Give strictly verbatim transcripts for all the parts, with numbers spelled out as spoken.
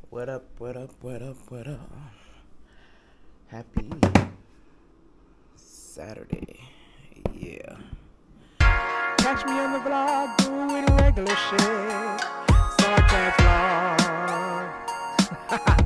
What up, what up, what up, what up? Happy Saturday. Yeah. Catch me on the vlog doing regular shit. SARKAZZ vlog.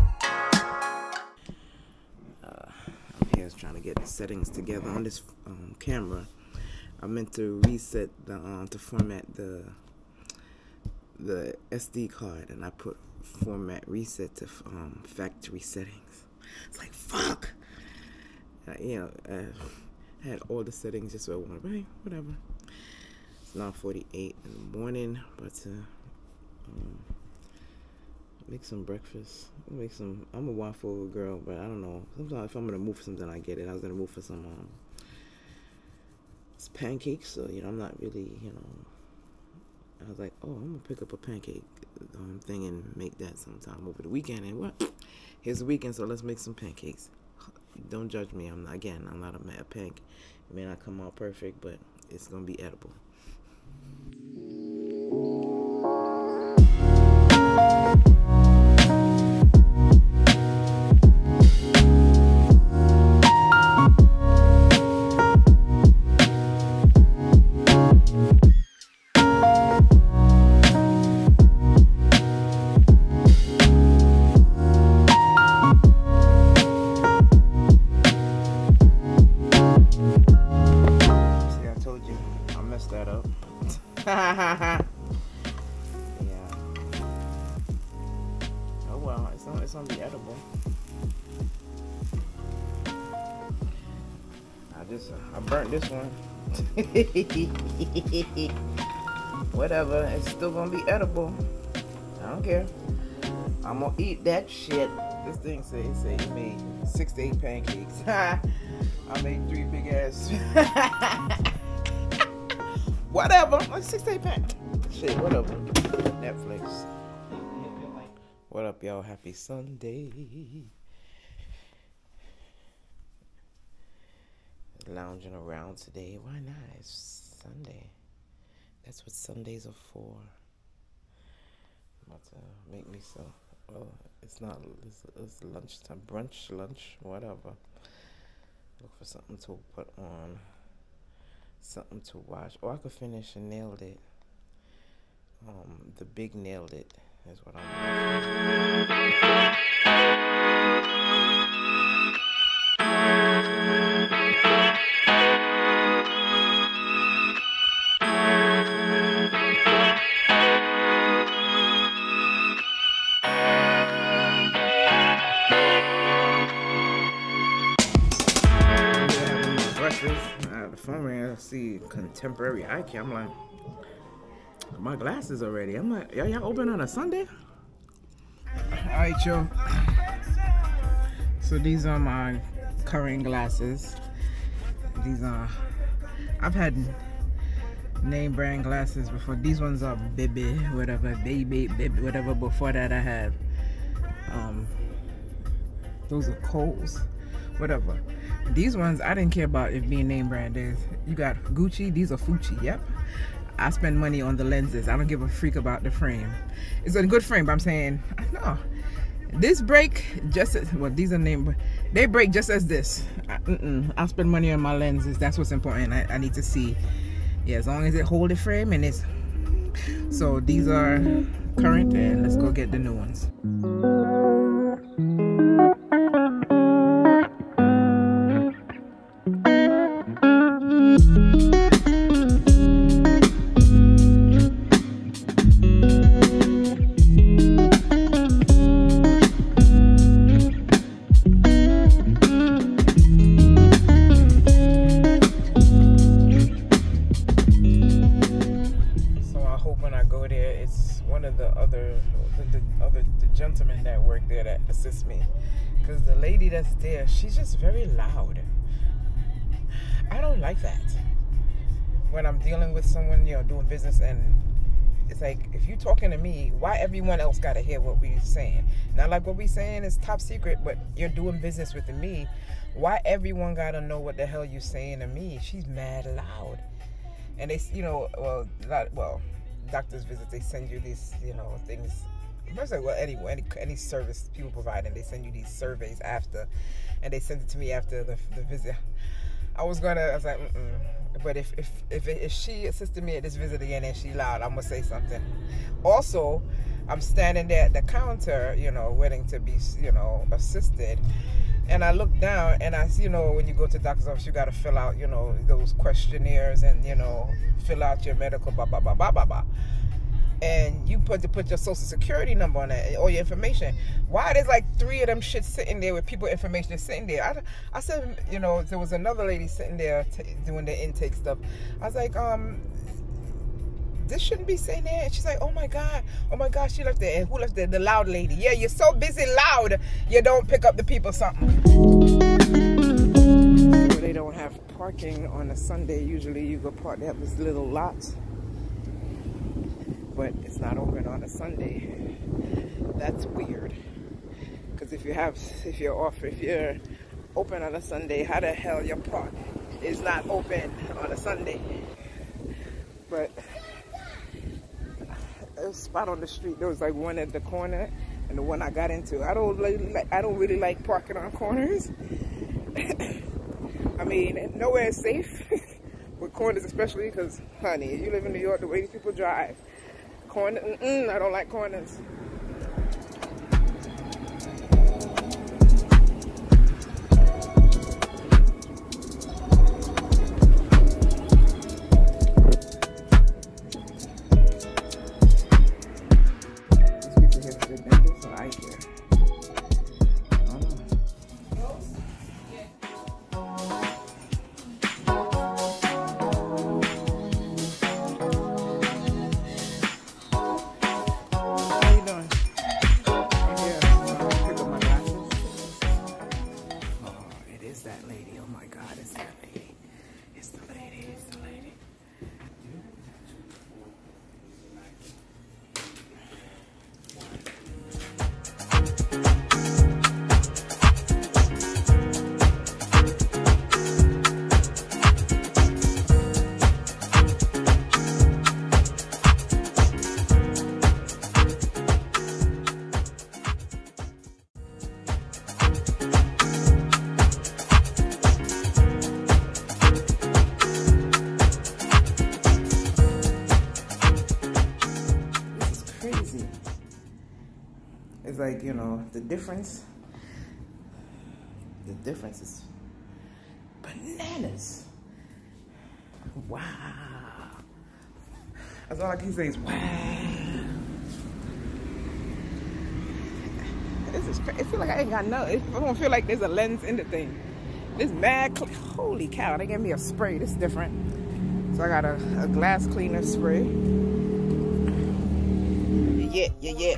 uh, I'm here trying to get the settings together on this um, camera. I meant to reset the um, to format the the S D card, and I put format reset to um, factory settings. It's like fuck. Uh, you know, uh, I had all the settings just where I wanted. But hey, whatever. It's nine forty-eight in the morning. About to um, make some breakfast. Make some. I'm a waffle girl, but I don't know. Sometimes if I'm gonna move for something, I get it. I was gonna move for some. Um, it's pancakes, so you know, I'm not really, you know. I was like, oh, I'm gonna pick up a pancake um, thing and make that sometime over the weekend. And what? Here's the weekend, so let's make some pancakes. Don't judge me. I'm not, again, I'm not a mad pank. It may not come out perfect, but it's gonna be edible. Yeah. Oh well, it's not. It's gonna be edible. I just uh, I burnt this one. Whatever. It's still gonna be edible. I don't care. I'm gonna eat that shit. This thing say it say it made six to eight pancakes. I made three big ass. Whatever. Like six to eight pancakes. Shit, whatever. Netflix. What up, y'all? Happy Sunday. Lounging around today. Why not? It's Sunday. That's what Sundays are for. I'm about to make me some. Well, it's not. It's, it's lunchtime. Brunch, lunch, whatever. Look for something to put on. Something to watch. Or I could finish and nailed it. Um, the big nailed it is what I'm breakfast. Uh, the phone ring. I see contemporary eye care. I'm like, my glasses already. I'm like, y'all y'all open on a Sunday? Alright, y'all. So these are my current glasses. These are, I've had name brand glasses before. These ones are baby, whatever, baby, baby, whatever. Before that I had, um, those are Kohl's, whatever. These ones, I didn't care about if being name brand. Is you got Gucci, these are Fucci, yep. I spend money on the lenses. I don't give a freak about the frame. It's a good frame, but I'm saying, no. This break, just as, well, these are name, they break just as this. I, mm-mm, I spend money on my lenses. That's what's important. I, I need to see, yeah, as long as it hold the frame and it's, so these are current, and let's go get the new ones. Gentleman that worked there that assists me, because the lady that's there, she's just very loud. I don't like that when I'm dealing with someone, you know, doing business, and it's like, if you talking to me, why everyone else gotta hear what we're saying? Not like what we saying is top secret, but you're doing business with me, why everyone gotta know what the hell you saying to me? She's mad loud. And they, you know, well, not, well, doctor's visits, they send you these, you know, things first of all, any, any any service people provide, and they send you these surveys after, and they sent it to me after the, the visit. I was gonna, I was like, mm-mm. But if if if, if she assisted me at this visit again and she loud, I'm gonna say something. Also, I'm standing there at the counter, you know, waiting to be, you know, assisted. And I look down and I see, you know, when you go to the doctor's office, you got to fill out, you know, those questionnaires and, you know, fill out your medical, blah, blah, blah, blah, blah, blah. And you put to put your social security number on it, all your information. Why there's like three of them shit sitting there with people information that's sitting there? I, I said, you know, there was another lady sitting there t doing the intake stuff. I was like, um, this shouldn't be sitting there. And she's like, oh my God, oh my God, she left there. And who left there? The loud lady. Yeah, you're so busy loud, you don't pick up the people something. So they don't have parking on a Sunday. Usually you go park, they have this little lot. But it's not open on a Sunday. That's weird. Because if you have, if you're off, if you're open on a Sunday, how the hell your park is not open on a Sunday? But a spot on the street, there was like one at the corner and the one I got into. I don't really like, I don't really like parking on corners. I mean, nowhere is safe with corners, especially because, honey, you live in New York, the way these people drive. Corner, mm-mm, I don't like corners. It's like, you know, the difference, the difference is bananas. Wow. That's all I can say is wow. This is crazy. I feel like I ain't got no, I don't feel like there's a lens in the thing. This mad, holy cow, they gave me a spray. This is different. So I got a, a glass cleaner spray. Yeah, yeah, yeah.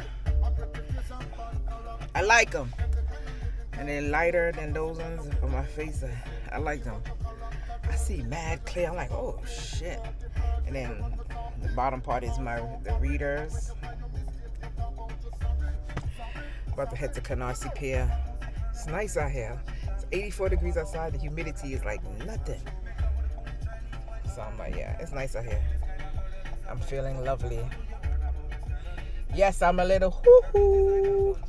I like them. And they're lighter than those ones on my face. I, I like them. I see mad clear. I'm like, oh shit. And then the bottom part is my the readers. About to head to Canarsie Pier. It's nice out here. It's eighty-four degrees outside. The humidity is like nothing. So I'm like, yeah, it's nice out here. I'm feeling lovely. Yes, I'm a little hoo-hoo.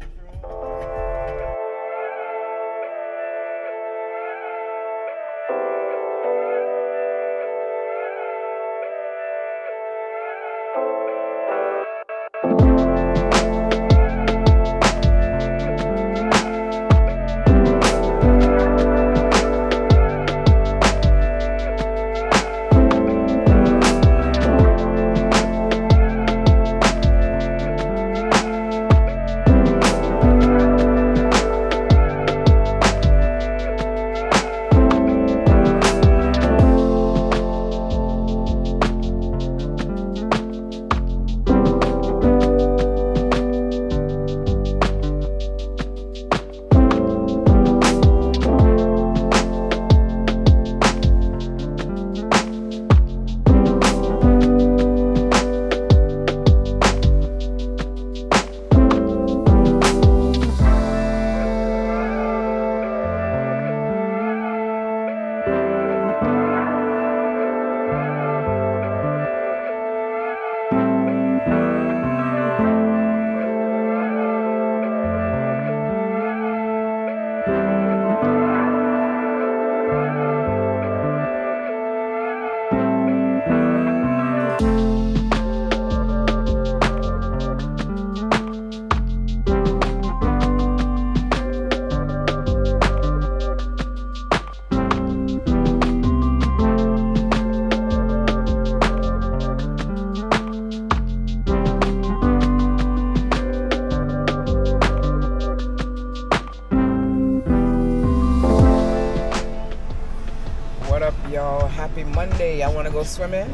Happy Monday. I want to go swimming.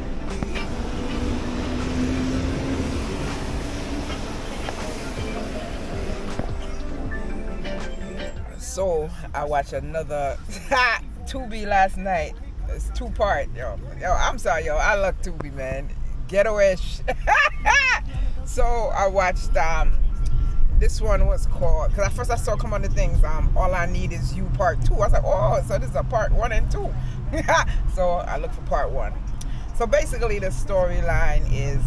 So I watched another Tubi last night. It's two part, yo. Yo, I'm sorry, yo. I love Tubi, man. Ghetto-ish. So I watched um this one was called, because at first I saw come on the things, um All I Need Is You part two. I was like, oh, so this is a part one and two. So I looked for part one. So basically the storyline is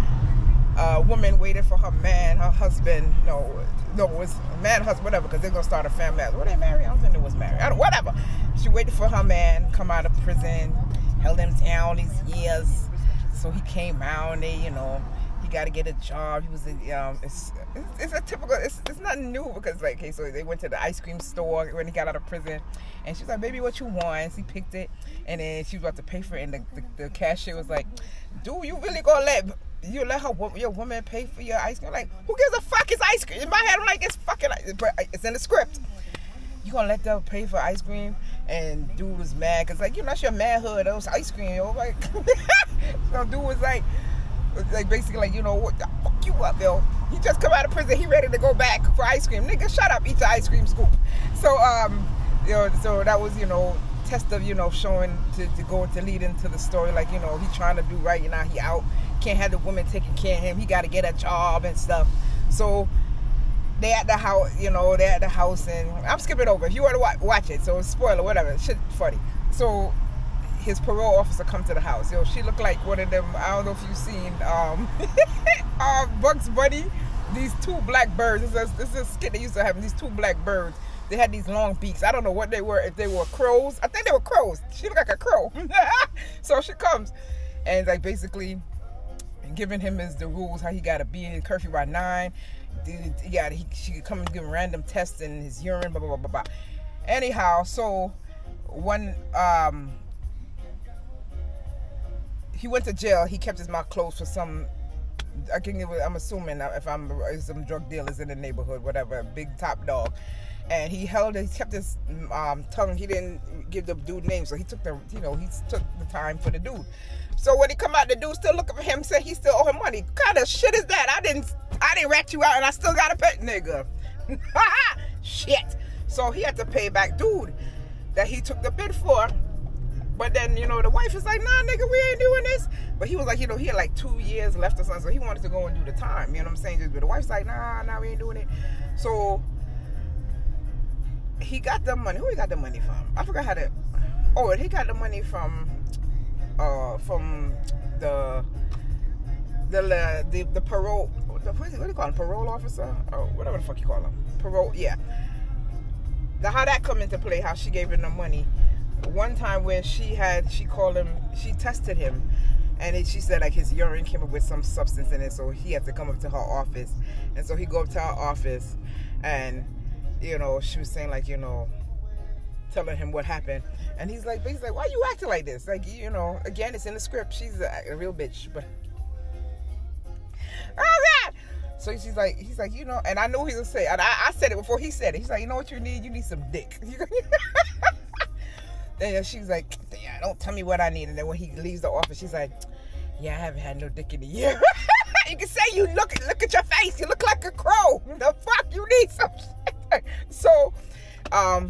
a woman waited for her man, her husband, no, no, it was man, husband, whatever, because they're going to start a family. Were they married? I don't think they was married. I don't, whatever. She waited for her man, come out of prison, held him down all these years. So he came out, and they, you know, he got to get a job. He was, a, um, it's, it's, it's a typical, it's, it's nothing new, because, like, okay, so they went to the ice cream store when he got out of prison, and she's like, baby, what you want? He picked it, and then she was about to pay for it, and the, the, the cashier was like, dude, you really gonna let, you let her, your woman pay for your ice cream? Like, who gives a fuck? It's ice cream. In my head, I'm like, it's fucking, it's in the script. You gonna let them pay for ice cream? And dude was mad, because, like, you know, that's your manhood, those ice cream, yo. Like, so dude was like, like, basically, like, you know, what the fuck you up, yo? He just come out of prison, he ready to go back for ice cream. Nigga, shut up, eat the ice cream scoop. So, um, you know, so that was, you know, test of, you know, showing to, to go to lead into the story, like, you know, he trying to do right, you know, he out, can't have the woman taking care of him, he got to get a job and stuff. So they at the house, you know, they at the house, and I'm skipping over. If you want to watch, watch it, so spoiler, whatever, shit funny. So his parole officer come to the house. Yo, she looked like one of them, I don't know if you've seen um, uh, Bugs Bunny, these two black birds. This is, this is a skit they used to have, these two black birds. They had these long beaks. I don't know what they were, if they were crows. I think they were crows. She looked like a crow. So she comes, and like basically giving him his the rules, how he got to be in curfew by nine. Yeah, he, she could come and give him random tests in his urine, blah, blah, blah, blah, blah. Anyhow, so one, um, he went to jail. He kept his mouth closed for some, I think it was, I'm assuming if I'm some drug dealers in the neighborhood, whatever, big top dog. And he held, he kept his um, tongue. He didn't give the dude name, so he took the, you know, he took the time for the dude. So when he come out, the dude still looking for him, said he still owe him money. What kind of shit is that? I didn't, I didn't rat you out, and I still got to pay, nigga. Shit. So he had to pay back dude that he took the bid for. But then, you know, the wife is like, nah, nigga, we ain't doing this. But he was like, you know, he had like two years left or something, so he wanted to go and do the time. You know what I'm saying? But the wife's like, nah, nah, we ain't doing it. So he got the money. Who he got the money from? I forgot how to. Oh, he got the money from, uh, from the, the, the, the parole. What do you call him? Parole officer? Or whatever the fuck you call him. Parole. Yeah. The, how that come into play? How she gave him the money. One time where she had, she called him. She tested him, and it, she said like his urine came up with some substance in it, so he had to come up to her office, and so he go up to her office, and you know, she was saying like, you know, telling him what happened, and he's like, he's like, why you acting like this? Like, you know, again, it's in the script. She's a, a real bitch, but oh God. So she's like, he's like, you know, and I knew he would say, and I, I said it before he said it. He's like, you know what you need? You need some dick. And she's like, yeah, don't tell me what I need. And then when he leaves the office, she's like, yeah, I haven't had no dick in a year. You can say you look, look at your face. You look like a crow. The fuck, you need some shit. So, um,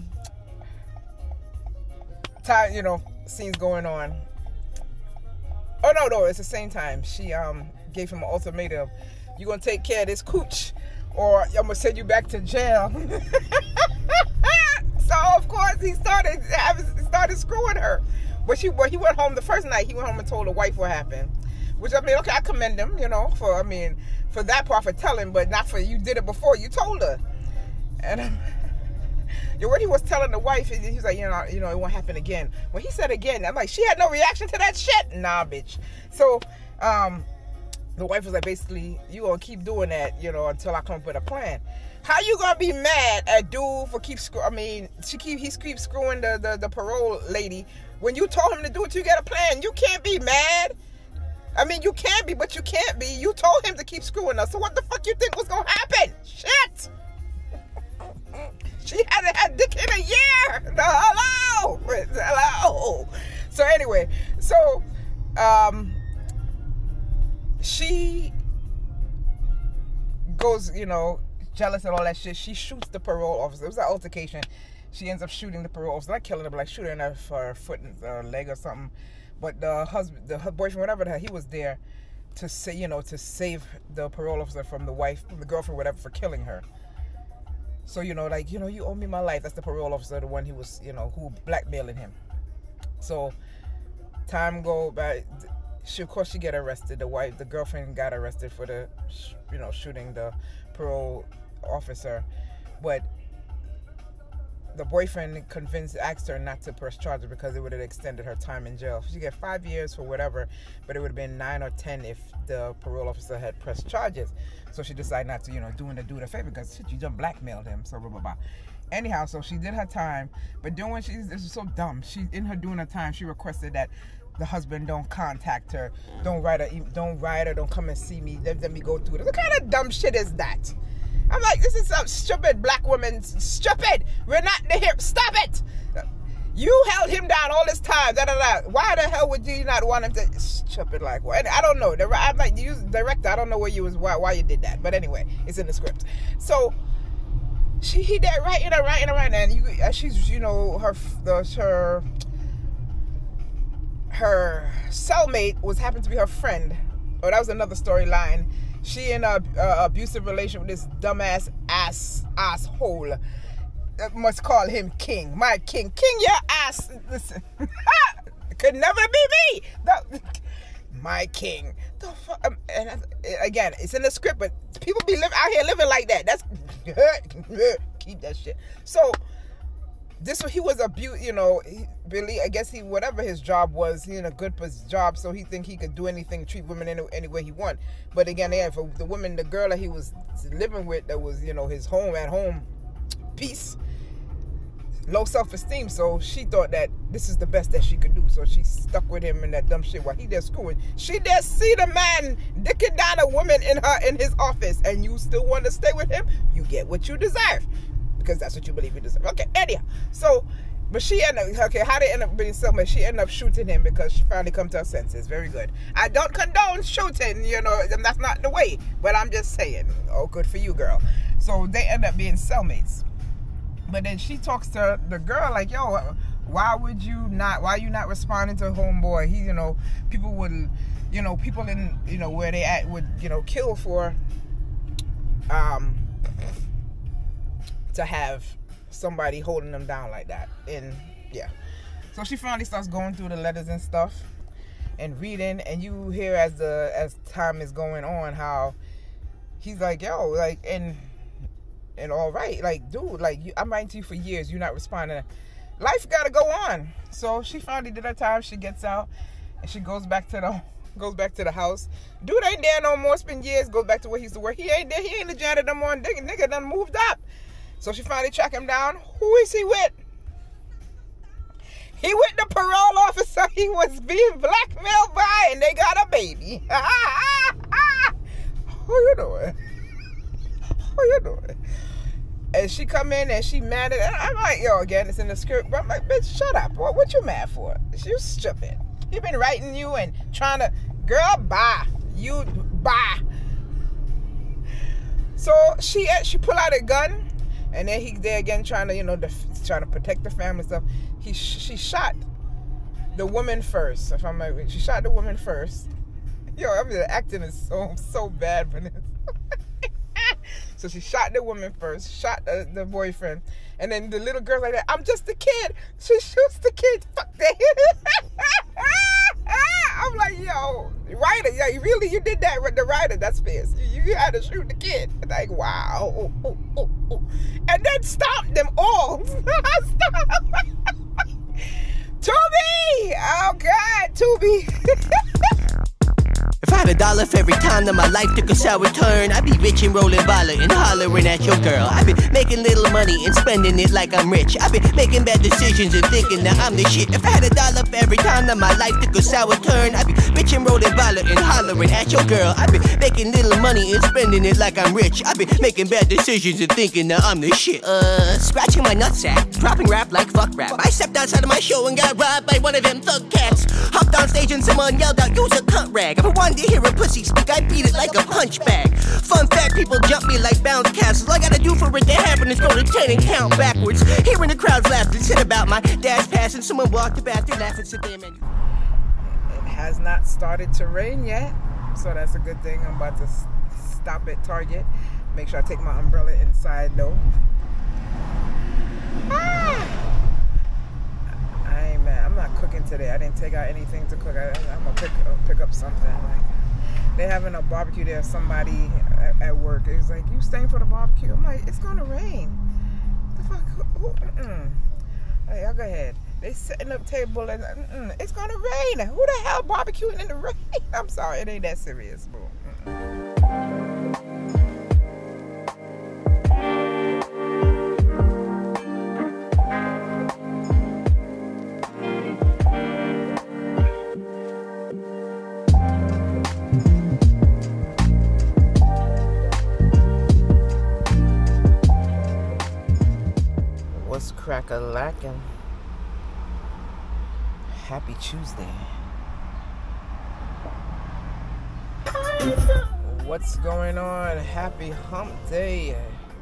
time, you know, scenes going on. Oh, no, no, it's the same time. She um gave him an ultimatum. You're going to take care of this cooch, or I'm going to send you back to jail. So, of course, he started having, started screwing her. But she, well, he went home the first night. He went home and told the wife what happened. Which, I mean, okay, I commend him, you know, for, I mean, for that part, for telling, but not for, you did it before, you told her. And um, you know, when he was telling the wife, he was like, you know, you know, it won't happen again. When he said again, I'm like, she had no reaction to that shit? Nah, bitch. So, um, the wife was like, basically, you gonna keep doing that, you know, until I come up with a plan. How you gonna be mad at dude for keep screw? I mean, she keep he keeps screwing the, the the parole lady when you told him to do it. You get a plan. You can't be mad. I mean, you can be, but you can't be. You told him to keep screwing us. So what the fuck you think was gonna happen? Shit. She hasn't had dick in a year. No, hello, hello. So anyway, So, um, she goes, you know, jealous and all that shit. She shoots the parole officer. It was an altercation. She ends up shooting the parole officer, not killing her, but like shooting her for her foot and her leg or something. But the husband, the boyfriend, whatever the hell, he was there to say, you know, to save the parole officer from the wife, from the girlfriend, whatever, for killing her. So, you know, like, you know, you owe me my life. That's the parole officer, the one he was, you know, who blackmailing him. So, time go by. She, of course, she get arrested. The wife, the girlfriend got arrested for the, you know, shooting the parole officer. But the boyfriend convinced, asked her not to press charges because it would have extended her time in jail. She got five years for whatever, but it would have been nine or ten if the parole officer had pressed charges. So she decided not to, you know, doing the dude a favor because shit, you just blackmailed him. So blah blah blah. Anyhow, so she did her time, but doing she this is so dumb. She in her doing her time, she requested that the husband don't contact her, don't write her, don't write her, don't come and see me. Let, let me go through it. What kind of dumb shit is that? I'm like, this is some stupid black woman. Stupid. We're not here. Stop it. You held him down all this time. Da, da, da. Why the hell would you not want him to? Stupid like what? I don't know. I'm like, you director. I don't know where you was. Why, why you did that? But anyway, it's in the script. So she he did writing and writing and writing, and you, she's you know her the her her cellmate was happened to be her friend. Oh, that was another storyline. She in a uh, abusive relation with this dumbass ass asshole. Uh, must call him king. My king. King your ass. Listen. Could never be me. The, my king. The fuck? Um, and uh, again, it's in the script, but people be live out here living like that. That's keep that shit. So this he was abused, you know, he, Billy, I guess he, whatever his job was, he in a good job, so he think he could do anything, treat women any, any way he want. But again, yeah, for the woman, the girl that he was living with, that was, you know, his home, at home peace, low self-esteem, so she thought that this is the best that she could do, so she stuck with him in that dumb shit while he there schooling. She there see the man dicking down a woman in her, in his office, and you still want to stay with him, you get what you deserve. Because that's what you believe you deserve. Okay, anyhow. So, but she ended up, okay, how they end up being cellmates? She ended up shooting him because she finally come to her senses. Very good. I don't condone shooting, you know, that's not the way. But I'm just saying, oh, good for you, girl. So they end up being cellmates. But then she talks to the girl like, yo, why would you not, why are you not responding to homeboy? He, you know, people would, you know, people in, you know, where they at would, you know, kill for, um, to have somebody holding them down like that. And yeah, so she finally starts going through the letters and stuff and reading, and you hear as the as time is going on how he's like, yo, like, and and all right, like, dude, like, you, I'm writing to you for years, you're not responding. Life gotta go on. So she finally did her time. She gets out and she goes back to the goes back to the house. Dude ain't there no more. It's been years. Goes back to where he used to work. He ain't there. He ain't the janitor no more. Nigga, nigga done moved up. So she finally track him down. Who is he with? He with the parole officer he was being blackmailed by, and they got a baby. Who you doing? Who you doing? And she come in and she mad at it. I'm like, yo, again, it's in the script. But I'm like, bitch, shut up. What, what you mad for? You stupid. He been writing you and trying to, girl, bye. You, bye. So she she pull out a gun. And then he there again trying to, you know, def- trying to protect the family and stuff. He sh- she shot the woman first. If I'm like, she shot the woman first. Yo, I mean, the acting is so so bad for this. So she shot the woman first, shot the, the boyfriend, and then the little girl's like that. I'm just a kid. She shoots the kid. Fuck that. I'm like, yo, writer, yeah, you really you did that with the writer. That's fierce. You, you had to shoot the kid. Like, wow. Oh, oh, oh, oh. And then stop them all. Stop. Tubi! Oh God, Tubi. If I had a dollar for every time that my life took a sour turn, I'd be rich and rolling violet and hollering at your girl. I've been making little money and spending it like I'm rich. I've been making bad decisions and thinking that I'm the shit. If I had a dollar for every time that my life took a sour turn, I'd be rich and rolling violet and hollering at your girl. I've been making little money and spending it like I'm rich. I've been making bad decisions and thinking that I'm the shit. Uh, scratching my nutsack, dropping rap like fuck rap. I stepped outside of my show and got robbed by one of them thug cats. Hopped on stage and someone yelled out, use a cunt rag. If I wanted to hear a pussy speak, I beat it like a punch bag. Fun fact, people jump me like bounce castles. All I gotta do for it to happen is go to ten and count backwards. Hearing the crowds laugh and shit about my dad's past, and someone walked past and laughed and said, damn it. It has not started to rain yet, so that's a good thing. I'm about to stop at Target. Make sure I take my umbrella inside though. Ah! I ain't mad. I'm not cooking today. I didn't take out anything to cook. I, I'm gonna pick, uh, pick up something. Like, they're having a barbecue there. Somebody at, at work is like, "You staying for the barbecue?" I'm like, "It's gonna rain." The fuck? Who, mm-mm. Hey, y'all go ahead. They setting up table and mm-mm, it's gonna rain. Who the hell barbecuing in the rain? I'm sorry, it ain't that serious, boo. Mm-mm. What's crack-a-lackin'? Happy Tuesday. What's going on? Happy hump day.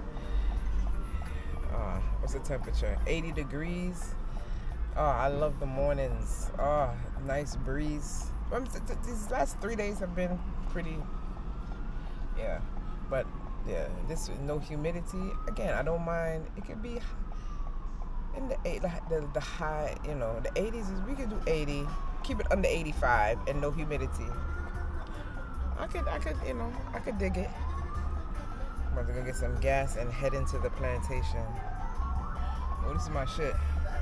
Uh, what's the temperature? eighty degrees. Oh, I love the mornings. Oh, nice breeze. These last three days have been pretty, yeah. But yeah, this no humidity. Again, I don't mind. It could be in the eight, the, the high, you know, the eighties is, we could do eighty, keep it under eighty-five and no humidity. I could, I could, you know, I could dig it. I'm about to go get some gas and head into the plantation. Oh, this is my shit.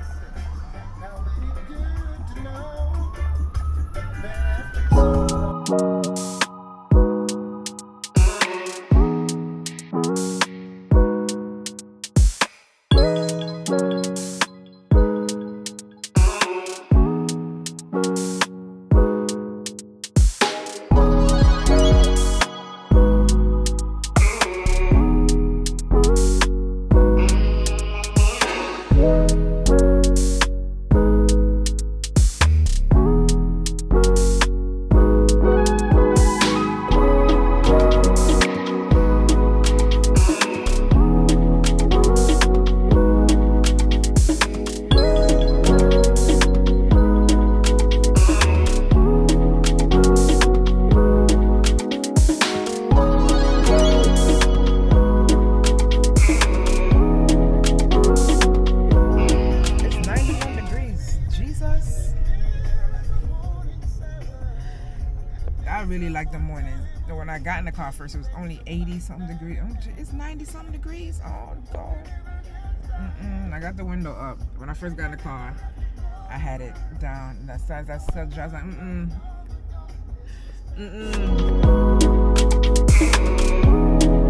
I really like the morning. When I got in the car first, it was only eighty something degrees. It's ninety something degrees. Oh God. Mm-mm. I got the window up. When I first got in the car, I had it down. That size, that stuff. I was like, mm-mm. Mm-mm.